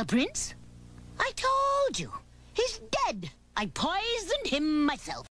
The prince? I told you. He's dead. I poisoned him myself.